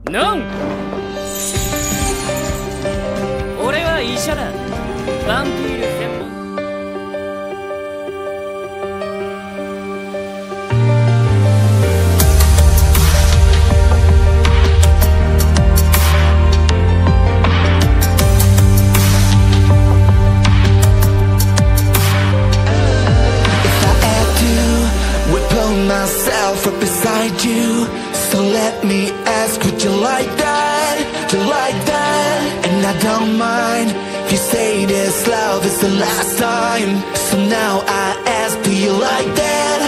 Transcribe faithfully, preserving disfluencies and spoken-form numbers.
ノン。俺は医者だ。バンピール専門。 Myself right beside you, so let me ask, would you like that? Would you like that? And I don't mind if you say this love is the last time. So now I ask, do you like that?